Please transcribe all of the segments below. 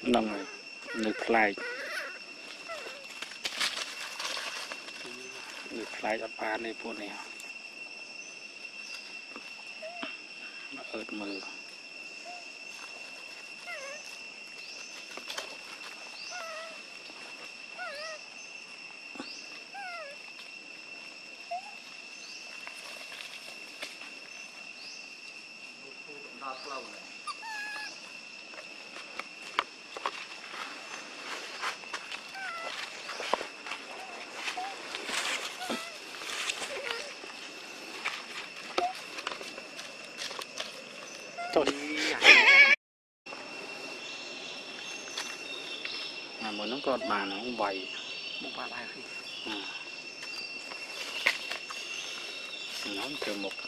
nông rồi nước lại ở ba này phụ này ớt mờ mà nó còn mà nó không bày một ba lại nó thường một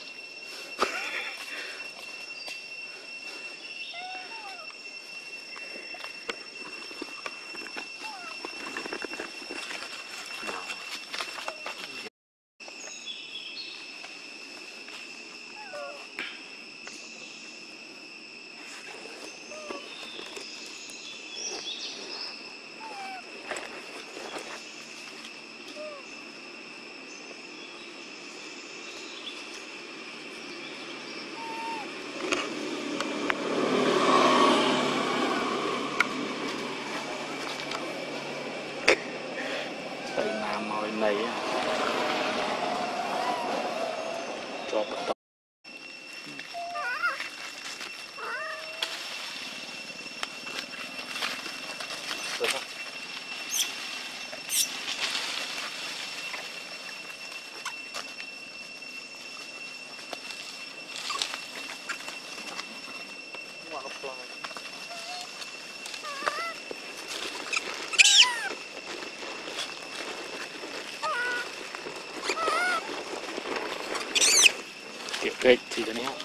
này cho cái thì cho nó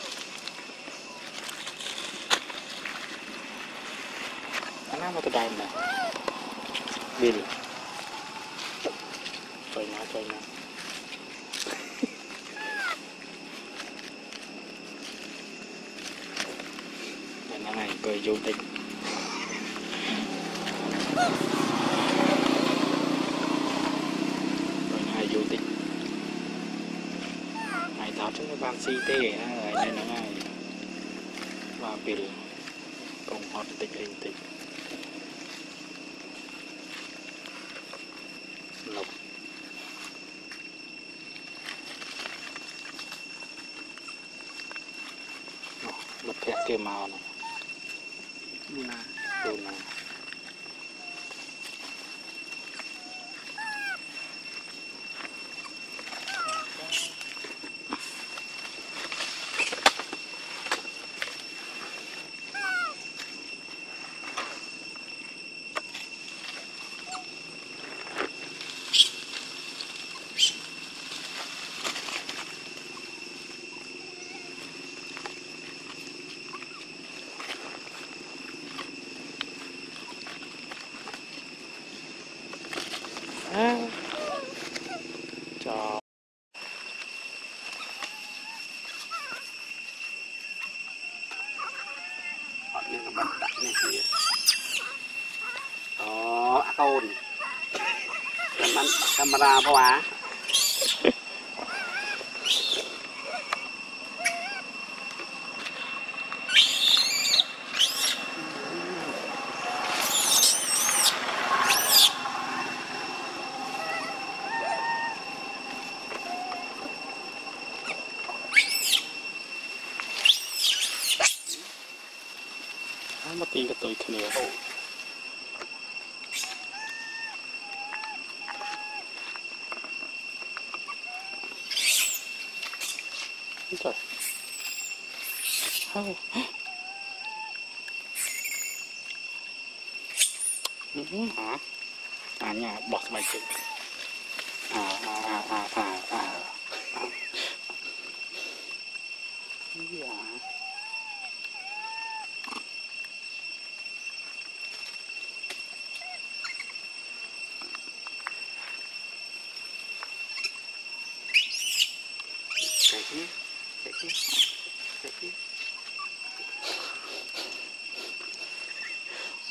anh mau tay nè Bill chơi nó nó này cười vô tình rồi hai vô tình tháo chúng nó ban si tê nên nó ngay và Bill cùng hot tịch hình tịch lộc bật thẹt kia màu này đồ nào cho đó tôn camera bao á mất đi cái tuổi kia trời hả nhà bọt mày chịu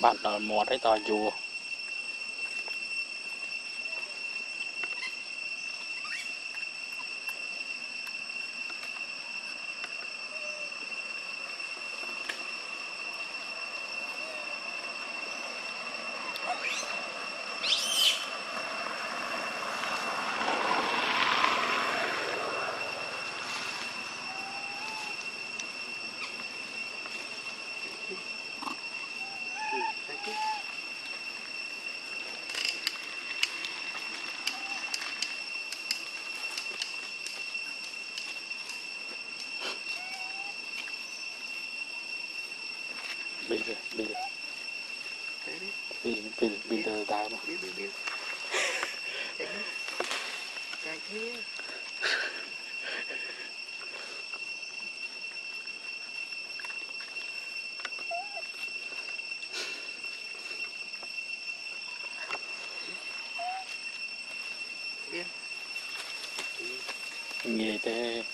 bạn ở một cái tòa chùa bây giờ tao mà nghe thế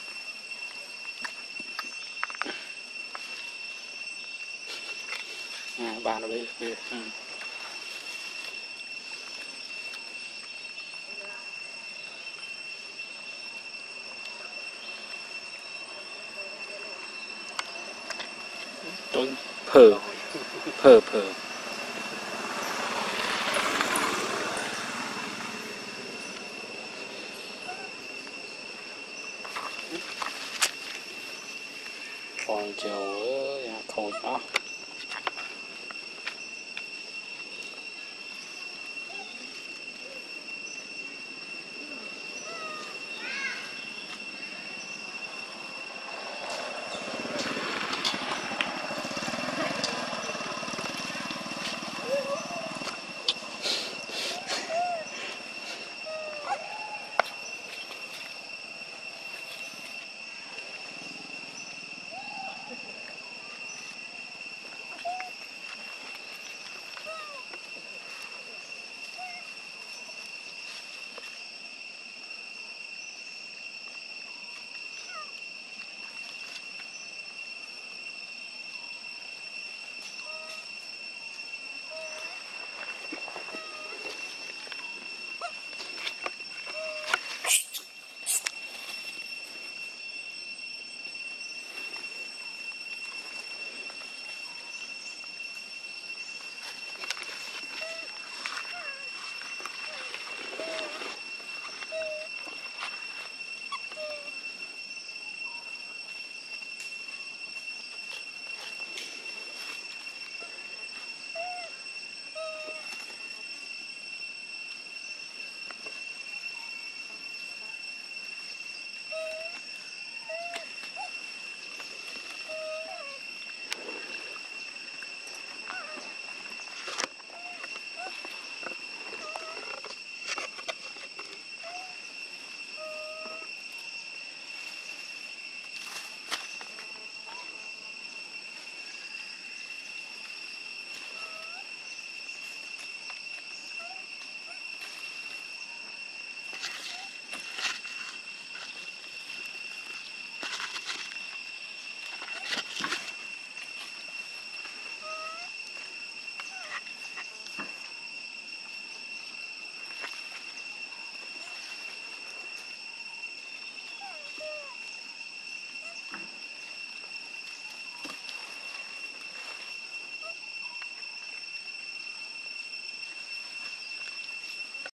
bạn nó biết tôi phở còn chiều khôi đó